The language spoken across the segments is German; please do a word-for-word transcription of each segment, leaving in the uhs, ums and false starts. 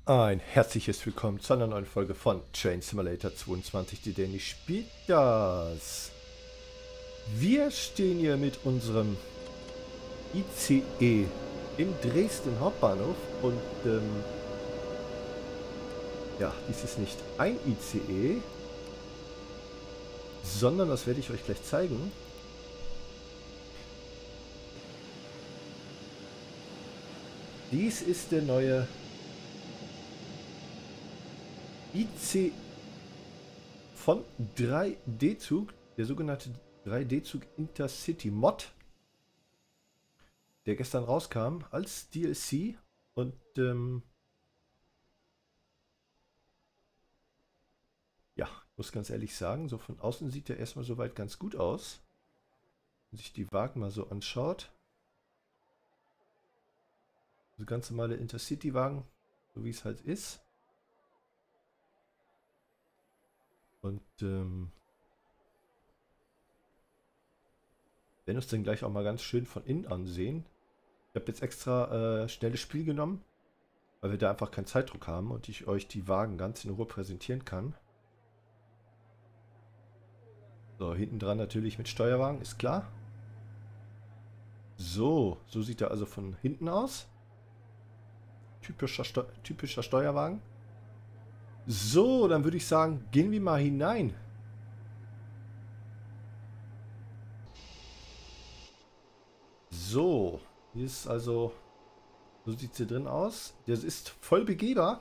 Ein herzliches Willkommen zu einer neuen Folge von Train Simulator zweiundzwanzig. Die Danny spielt das. Wir stehen hier mit unserem I C E im Dresden Hauptbahnhof und ähm, ja, dies ist nicht ein I C E, sondern das werde ich euch gleich zeigen. Dies ist der neue I C von drei D-Zug, der sogenannte drei D-Zug Intercity Mod, der gestern rauskam als D L C und ähm, ja, ich muss ganz ehrlich sagen, so von außen sieht der erstmal soweit ganz gut aus. Wenn sich die Wagen mal so anschaut. So ganz normale Intercity-Wagen, so wie es halt ist. Und ähm, werden uns dann gleich auch mal ganz schön von innen ansehen. Ich habe jetzt extra äh, schnelles Spiel genommen, weil wir da einfach keinen Zeitdruck haben und ich euch die Wagen ganz in Ruhe präsentieren kann. So, hinten dran natürlich mit Steuerwagen, ist klar. So, so sieht er also von hinten aus. Typischer, Steu typischer Steuerwagen. So, dann würde ich sagen, gehen wir mal hinein. So, hier ist also, so sieht es hier drin aus. Das ist voll begehbar.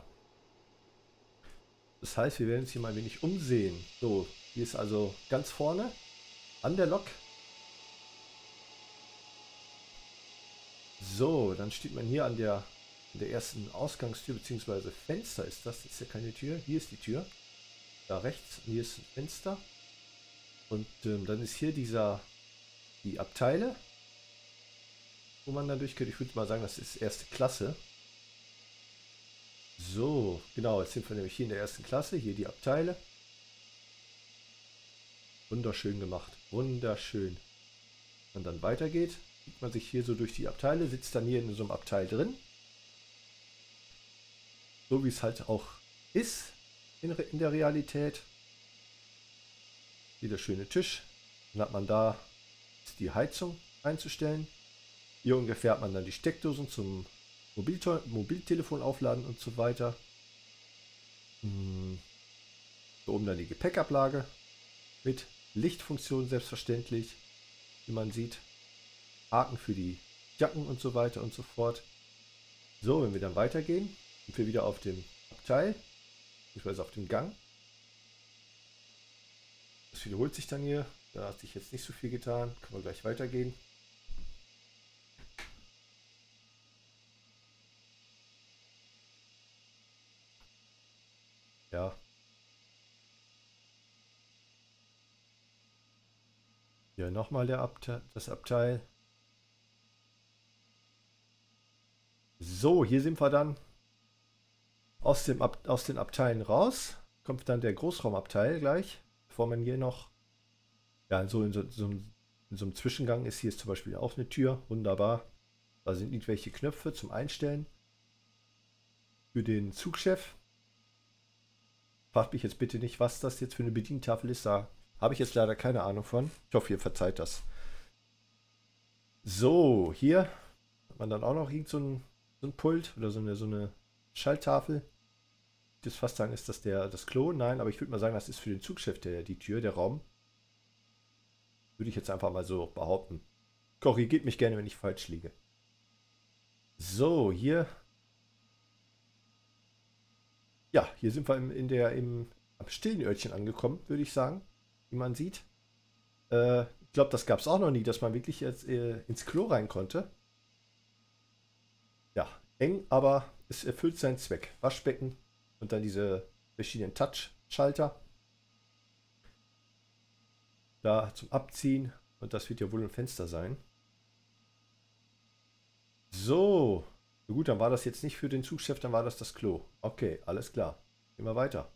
Das heißt, wir werden uns hier mal ein wenig umsehen. So, hier ist also ganz vorne an der Lok. So, dann steht man hier an der, an der ersten Ausgangstür, beziehungsweise Fenster ist das. Das ist ja keine Tür. Hier ist die Tür. Da rechts, hier ist ein Fenster. Und ähm, dann ist hier dieser, die Abteile, wo man dann durchgeht. Ich würde mal sagen, das ist erste Klasse. So, genau, jetzt sind wir nämlich hier in der ersten Klasse. Hier die Abteile. Wunderschön gemacht. Wunderschön. Und dann weitergeht, sieht man sich hier so durch die Abteile, sitzt dann hier in so einem Abteil drin. So wie es halt auch ist in, in der Realität. Hier der schöne Tisch. Dann hat man da die Heizung einzustellen. Hier ungefähr hat man dann die Steckdosen zum Mobilto Mobiltelefon aufladen und so weiter. Hm. So oben dann die Gepäckablage mit Lichtfunktion selbstverständlich, wie man sieht. Haken für die Jacken und so weiter und so fort. So, wenn wir dann weitergehen, sind wir wieder auf dem Abteil, beziehungsweise auf dem Gang. Das wiederholt sich dann hier. Da hat sich jetzt nicht so viel getan. Können wir gleich weitergehen. Ja. Hier nochmal der Abte das Abteil. So, hier sind wir dann aus, dem Ab aus den Abteilen raus. Kommt dann der Großraumabteil gleich, bevor man hier noch, ja, so in so, so, in so einem Zwischengang ist. Hier ist zum Beispiel auch eine Tür, wunderbar. Da sind irgendwelche Knöpfe zum Einstellen für den Zugchef. Fragt mich jetzt bitte nicht, was das jetzt für eine Bedientafel ist. Da habe ich jetzt leider keine Ahnung von. Ich hoffe, ihr verzeiht das. So, hier hat man dann auch noch irgend so ein, so ein Pult oder so eine, so eine Schalttafel. Ich würde fast sagen, ist das der, das Klo? Nein, aber ich würde mal sagen, das ist für den Zugchef der, die Tür, der Raum. Würde ich jetzt einfach mal so behaupten. Korrigiert mich gerne, wenn ich falsch liege. So, hier. Ja, hier sind wir im, in der, im, am stillen Örtchen angekommen, würde ich sagen, wie man sieht. Äh, ich glaube, das gab es auch noch nie, dass man wirklich jetzt äh, ins Klo rein konnte. Ja, eng, aber es erfüllt seinen Zweck. Waschbecken und dann diese verschiedenen Touch-Schalter. Da zum Abziehen. Und das wird ja wohl ein Fenster sein. So. So gut, dann war das jetzt nicht für den Zugchef, dann war das das Klo. Okay, alles klar. Gehen wir weiter.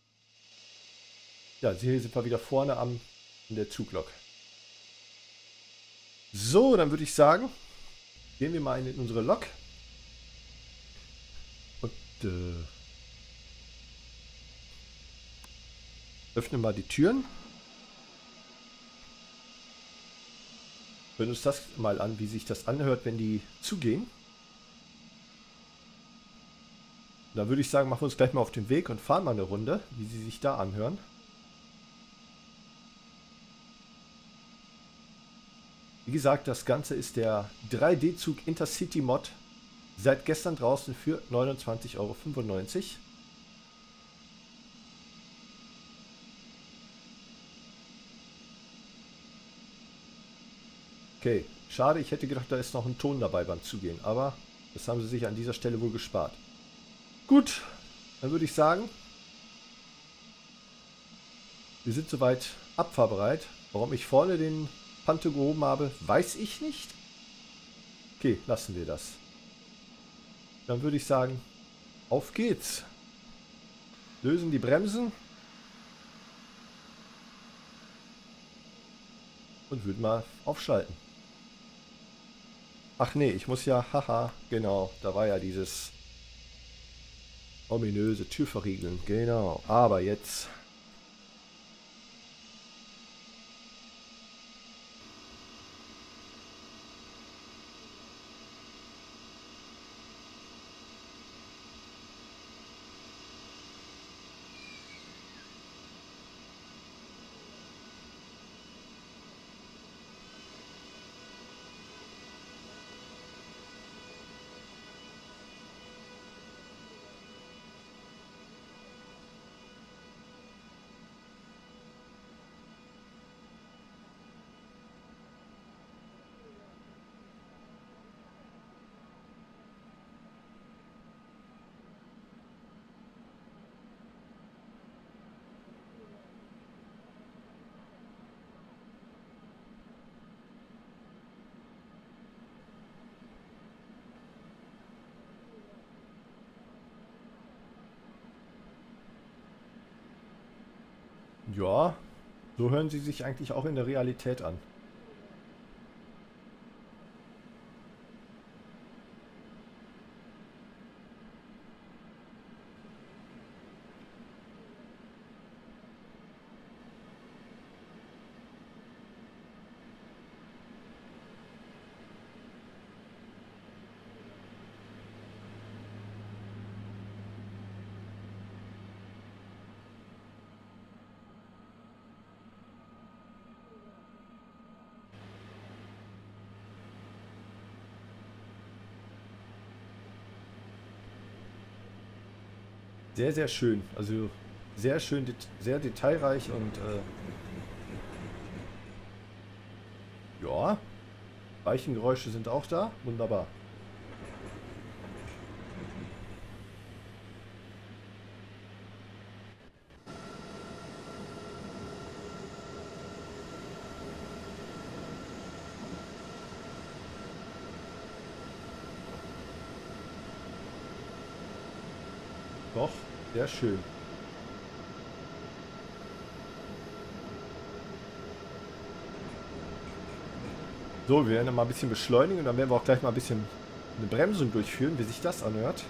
Ja, hier sind wir wieder vorne am, in der Zuglok. So, dann würde ich sagen, gehen wir mal in unsere Lok. Und äh, Öffnen mal die Türen. Hören uns das mal an, wie sich das anhört, wenn die zugehen. Da würde ich sagen, machen wir uns gleich mal auf den Weg und fahren mal eine Runde, wie sie sich da anhören. Wie gesagt, das Ganze ist der drei D-Zug Intercity Mod. Seit gestern draußen für neunundzwanzig Euro fünfundneunzig. Okay, schade, ich hätte gedacht, da ist noch ein Ton dabei beim Zugehen, aber das haben sie sich an dieser Stelle wohl gespart. Gut, dann würde ich sagen, wir sind soweit abfahrbereit. Warum ich vorne den Panto gehoben habe, weiß ich nicht. Okay, lassen wir das. Dann würde ich sagen, auf geht's. Lösen die Bremsen. Und würden mal aufschalten. Ach nee, ich muss ja, haha, genau, da war ja dieses ominöse Türverriegeln, genau. Aber jetzt... Ja, so hören sie sich eigentlich auch in der Realität an. Sehr, sehr schön. Also sehr schön, det sehr detailreich und äh, ja, Weichengeräusche sind auch da. Wunderbar. Doch, sehr schön. So, wir werden mal ein bisschen beschleunigen und dann werden wir auch gleich mal ein bisschen eine Bremsung durchführen, wie sich das anhört.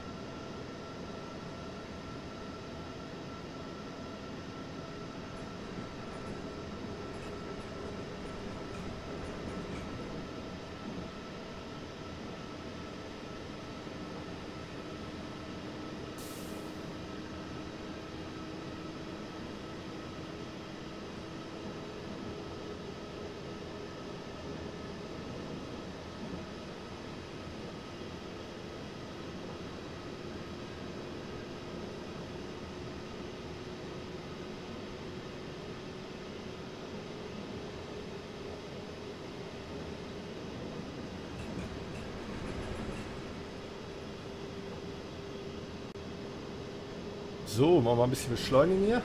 So, machen wir mal ein bisschen beschleunigen hier.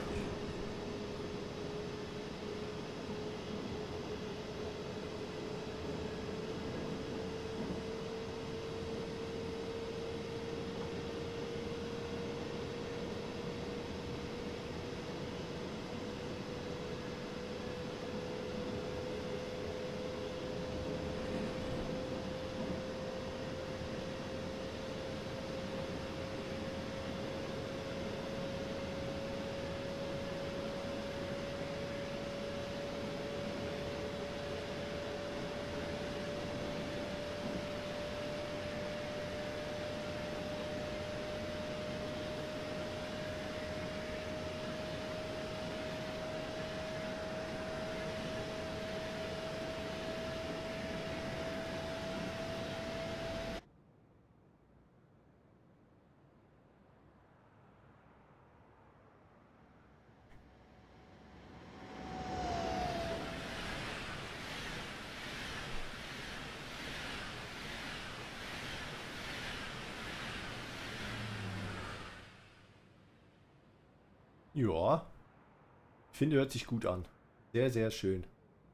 Ja, ich finde, hört sich gut an. Sehr, sehr schön.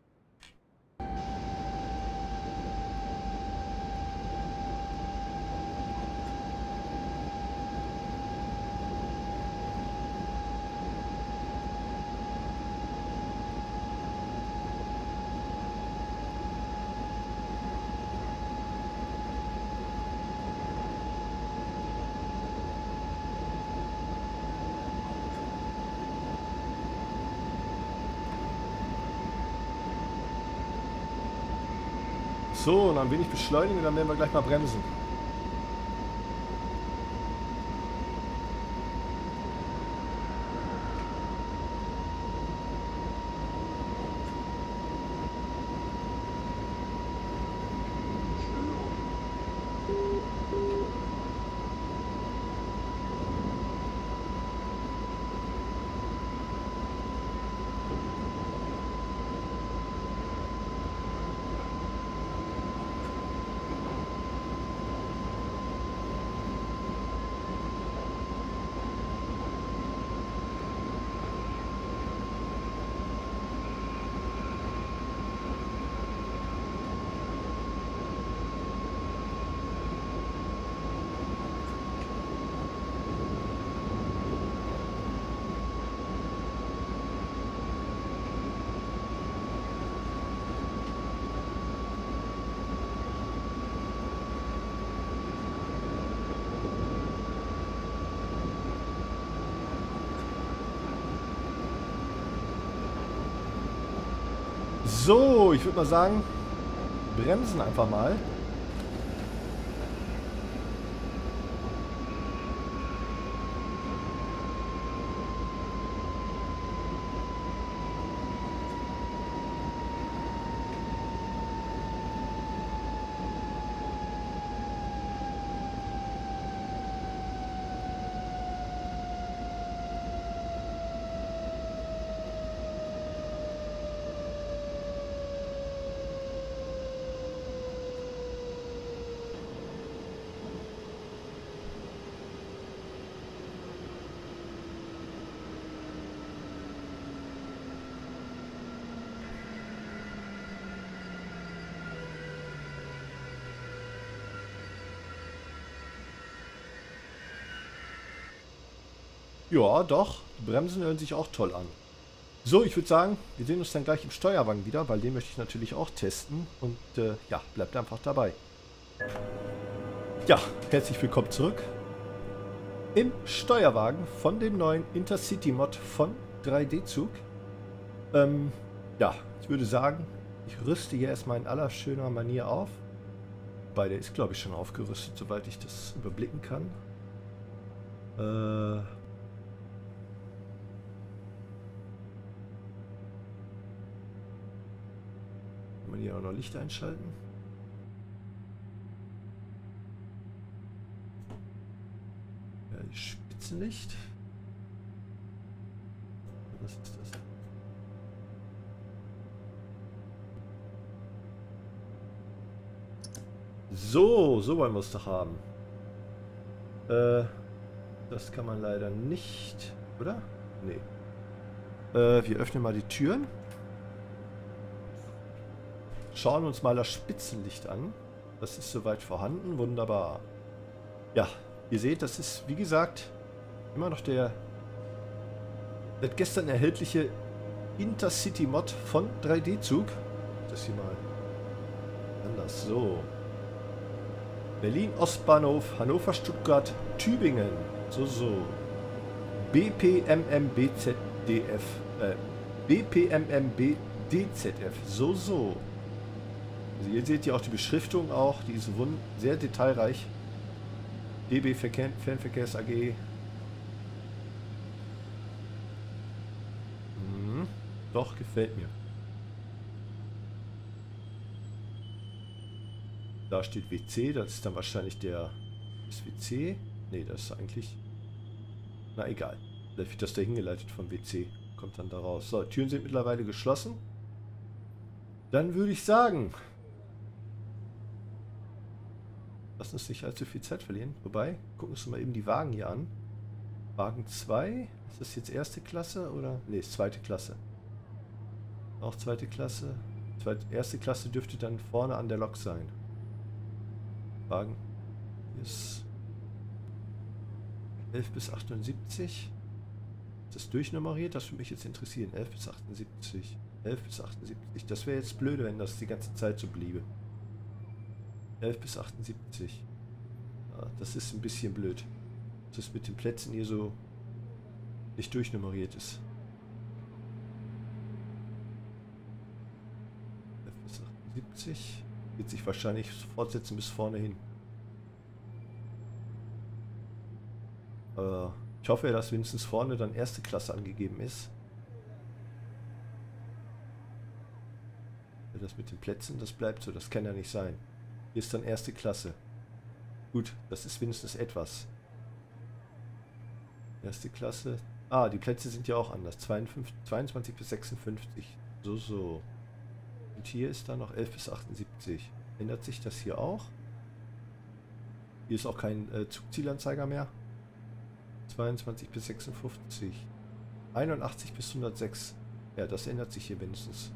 So, und dann wenig beschleunigen und dann werden wir gleich mal bremsen. So, ich würde mal sagen, bremsen einfach mal. Ja, doch. Die Bremsen hören sich auch toll an. So, ich würde sagen, wir sehen uns dann gleich im Steuerwagen wieder, weil den möchte ich natürlich auch testen. Und äh, ja, bleibt einfach dabei. Ja, herzlich willkommen zurück im Steuerwagen von dem neuen Intercity-Mod von drei D Zug. Ähm, ja, ich würde sagen, ich rüste hier erstmal in aller schöner Manier auf. Wobei, der ist, glaube ich, schon aufgerüstet, soweit ich das überblicken kann. Äh... Kann man hier auch noch Licht einschalten? Ja, die Spitzenlicht. Was ist das? So, so wollen wir es doch haben. Äh, das kann man leider nicht, oder? Nee. Äh, wir öffnen mal die Türen. Schauen uns mal das Spitzenlicht an. Das ist soweit vorhanden. Wunderbar. Ja, ihr seht, das ist, wie gesagt, immer noch der seit gestern erhältliche Intercity-Mod von drei D Zug. Das hier mal anders. So. Berlin Ostbahnhof, Hannover, Stuttgart, Tübingen. So, so. B P M M B Z D F. Äh, B P M M B D Z F. So, so. Also ihr seht ja auch die Beschriftung auch, die ist sehr detailreich. D B Fernverkehrs A G. Hm, doch, gefällt mir. Da steht W C, das ist dann wahrscheinlich der das W C. Ne, das ist eigentlich... Na egal. Vielleicht wird das da hingeleitet vom W C. Kommt dann da raus. So, Türen sind mittlerweile geschlossen. Dann würde ich sagen... Lass uns nicht allzu viel Zeit verlieren. Wobei, gucken wir uns mal eben die Wagen hier an. Wagen zwei. Ist das jetzt erste Klasse oder? Ne, ist zweite Klasse. Auch zweite Klasse. Zweite, erste Klasse dürfte dann vorne an der Lok sein. Wagen. Hier ist elf bis achtundsiebzig. Ist das durchnummeriert? Das würde mich jetzt interessieren. elf bis achtundsiebzig. elf bis achtundsiebzig. Das wäre jetzt blöde, wenn das die ganze Zeit so bliebe. elf bis achtundsiebzig. Ja, das ist ein bisschen blöd. Dass es mit den Plätzen hier so nicht durchnummeriert ist. elf bis achtundsiebzig. Wird sich wahrscheinlich fortsetzen bis vorne hin. Äh, ich hoffe, dass wenigstens vorne dann erste Klasse angegeben ist. Das mit den Plätzen, das bleibt so, das kann ja nicht sein. Hier ist dann erste Klasse. Gut, das ist wenigstens etwas. Erste Klasse. Ah, die Plätze sind ja auch anders. zweiundfünfzig, zweiundzwanzig bis sechsundfünfzig. So, so. Und hier ist dann noch elf bis achtundsiebzig. Ändert sich das hier auch? Hier ist auch kein äh, Zugzielanzeiger mehr. zweiundzwanzig bis sechsundfünfzig. einundachtzig bis hundertsechs. Ja, das ändert sich hier wenigstens.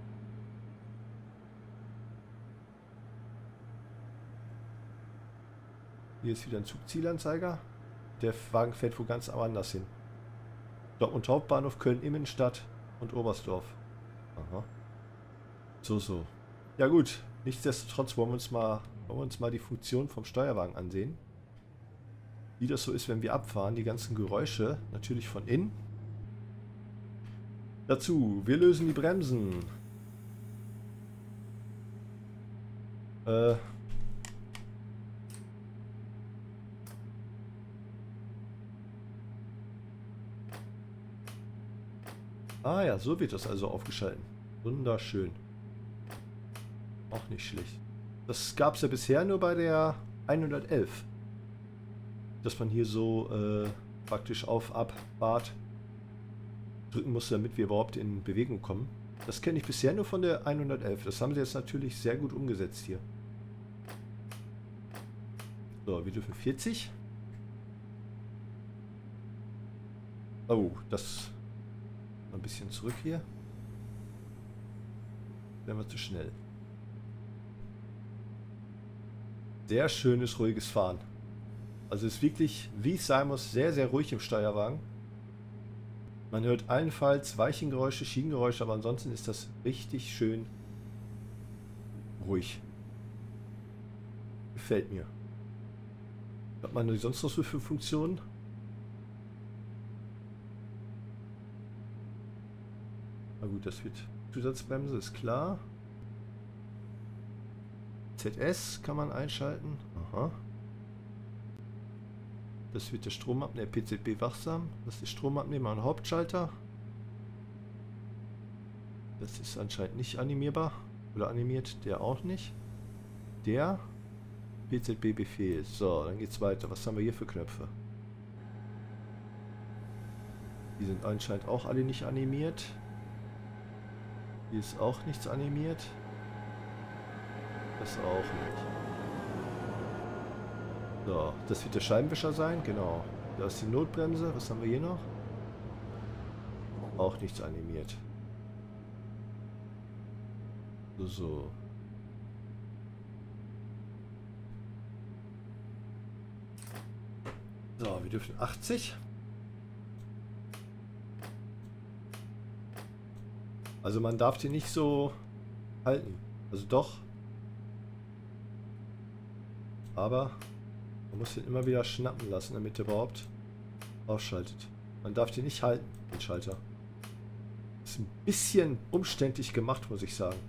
Hier ist wieder ein Zugzielanzeiger. Der Wagen fährt wo ganz anders hin. Dortmund Hauptbahnhof, Köln-Immenstadt und Oberstdorf. Aha. So, so. Ja gut, nichtsdestotrotz wollen wir uns mal, wollen wir uns mal die Funktion vom Steuerwagen ansehen. Wie das so ist, wenn wir abfahren. Die ganzen Geräusche, natürlich von innen. Dazu, wir lösen die Bremsen. Äh... Ah ja, so wird das also aufgeschalten. Wunderschön. Auch nicht schlecht. Das gab es ja bisher nur bei der hundertelf. Dass man hier so äh, praktisch auf, ab, Bad drücken musste, damit wir überhaupt in Bewegung kommen. Das kenne ich bisher nur von der hundertelf. Das haben sie jetzt natürlich sehr gut umgesetzt hier. So, wir dürfen vierzig. Oh, das... Ein bisschen zurück hier. Wären wir zu schnell. Sehr schönes, ruhiges Fahren. Also ist wirklich, wie es sein muss, sehr, sehr ruhig im Steuerwagen. Man hört allenfalls Weichengeräusche, Schienengeräusche, aber ansonsten ist das richtig schön ruhig. Gefällt mir. Was hat man sonst noch so für Funktionen? Na gut, das wird Zusatzbremse, ist klar. Z S kann man einschalten. Aha. Das wird der Stromabnehmer, P Z B wachsam. Das ist Stromabnehmer und Hauptschalter. Das ist anscheinend nicht animierbar. Oder animiert, der auch nicht. Der P Z B Befehl. So, dann geht's weiter. Was haben wir hier für Knöpfe? Die sind anscheinend auch alle nicht animiert. Hier ist auch nichts animiert. Das auch nicht. So, das wird der Scheibenwischer sein, genau. Da ist die Notbremse. Was haben wir hier noch? Auch nichts animiert. So, so. So, wir dürfen achtzig. Also man darf die nicht so halten. Also doch. Aber man muss den immer wieder schnappen lassen, damit er überhaupt ausschaltet. Man darf den nicht halten, den Schalter. Ist ein bisschen umständlich gemacht, muss ich sagen.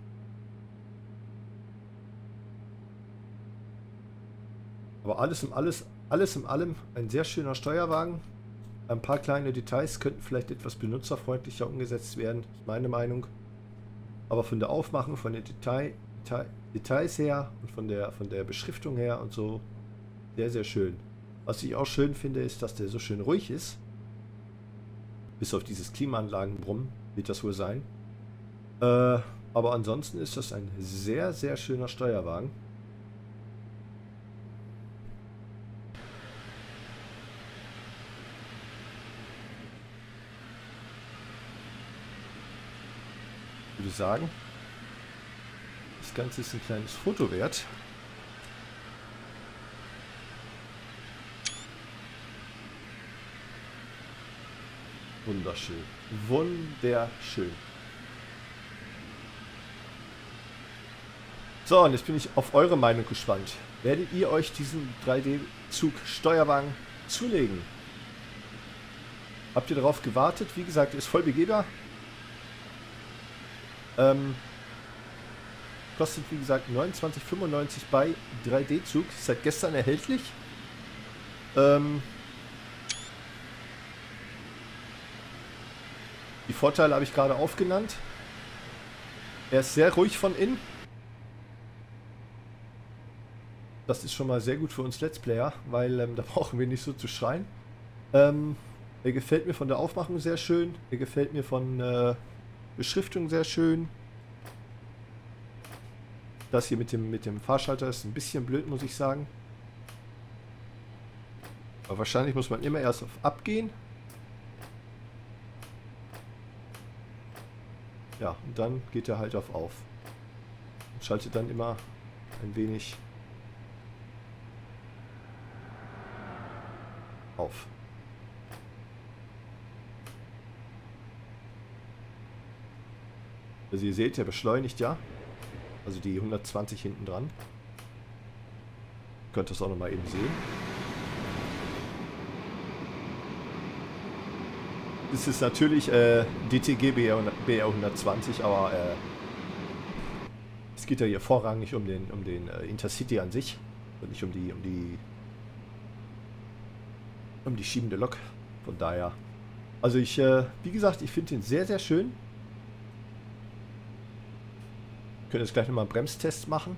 Aber alles im alles, alles in allem ein sehr schöner Steuerwagen. Ein paar kleine Details könnten vielleicht etwas benutzerfreundlicher umgesetzt werden, ist meine Meinung. Aber von der Aufmachung, von den Detail, Detail, Details her und von der, von der Beschriftung her und so, sehr, sehr schön. Was ich auch schön finde, ist, dass der so schön ruhig ist. Bis auf dieses Klimaanlagenbrummen wird das wohl sein. Äh, aber ansonsten ist das ein sehr, sehr schöner Steuerwagen. würde sagen, das Ganze ist ein kleines Foto wert. Wunderschön. Wunderschön. So, und jetzt bin ich auf eure Meinung gespannt. Werdet ihr euch diesen drei D-Zug Steuerwagen zulegen? Habt ihr darauf gewartet? Wie gesagt, ist voll begehbar. Ähm, kostet wie gesagt neunundzwanzig fünfundneunzig bei drei D-Zug. Ist seit gestern erhältlich. Ähm, die Vorteile habe ich gerade aufgenannt. Er ist sehr ruhig von innen. Das ist schon mal sehr gut für uns Let's Player, weil ähm, da brauchen wir nicht so zu schreien. Ähm, er gefällt mir von der Aufmachung sehr schön. Er gefällt mir von äh, Beschriftung sehr schön. Das hier mit dem, mit dem Fahrschalter ist ein bisschen blöd, muss ich sagen. Aber wahrscheinlich muss man immer erst auf Abgehen. Ja, und dann geht er halt auf Auf. Und schaltet dann immer ein wenig auf. Also ihr seht, er beschleunigt ja. Also die hundertzwanzig hinten dran. Ihr könnt das auch nochmal eben sehen. Es ist natürlich äh, D T G B R hundertzwanzig, aber äh, es geht ja hier vorrangig um den, um den äh, Intercity an sich und nicht um die, um die um die schiebende Lok. Von daher. Also ich, äh, wie gesagt, ich finde den sehr, sehr schön. Wir können jetzt gleich nochmal einen Bremstest machen.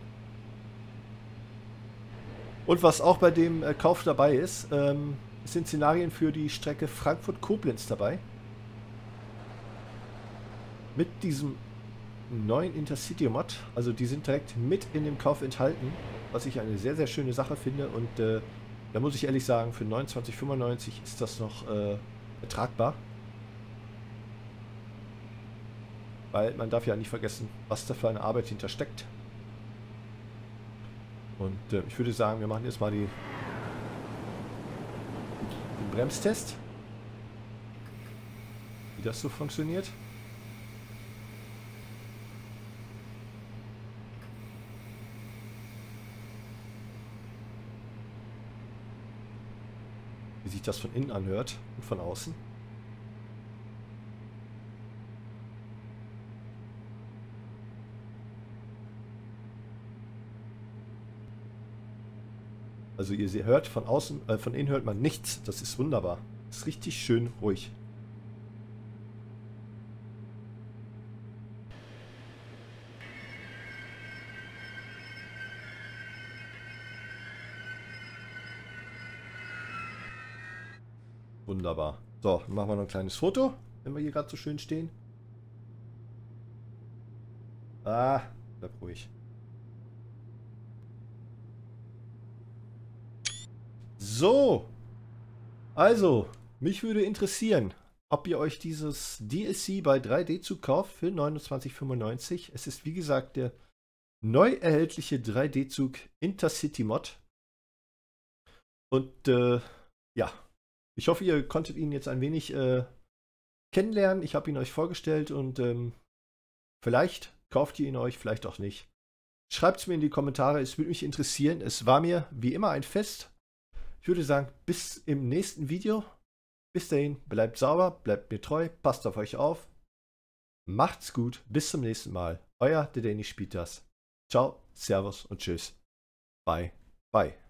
Und was auch bei dem äh, Kauf dabei ist, ähm, es sind Szenarien für die Strecke Frankfurt-Koblenz dabei. Mit diesem neuen Intercity-Mod. Also die sind direkt mit in dem Kauf enthalten. Was ich eine sehr, sehr schöne Sache finde. Und äh, da muss ich ehrlich sagen, für neunundzwanzig fünfundneunzig ist das noch äh, ertragbar. Weil man darf ja nicht vergessen, was da für eine Arbeit hintersteckt. Und äh, ich würde sagen, wir machen jetzt mal die, den Bremstest. Wie das so funktioniert. Wie sich das von innen anhört und von außen. Also ihr hört von außen, äh, von innen hört man nichts. Das ist wunderbar. Das ist richtig schön ruhig. Wunderbar. So, dann machen wir noch ein kleines Foto, wenn wir hier gerade so schön stehen. Ah, bleib ruhig. So, also, mich würde interessieren, ob ihr euch dieses D L C bei drei D-Zug kauft für neunundzwanzig fünfundneunzig. Es ist wie gesagt der neu erhältliche drei D-Zug Intercity Mod. Und äh, ja, ich hoffe, ihr konntet ihn jetzt ein wenig äh, kennenlernen. Ich habe ihn euch vorgestellt und ähm, vielleicht kauft ihr ihn euch, vielleicht auch nicht. Schreibt es mir in die Kommentare, es würde mich interessieren. Es war mir wie immer ein Fest. Ich würde sagen, bis im nächsten Video. Bis dahin, bleibt sauber, bleibt mir treu, passt auf euch auf. Macht's gut, bis zum nächsten Mal. Euer The Danish Speed Das. Ciao, Servus und Tschüss. Bye, bye.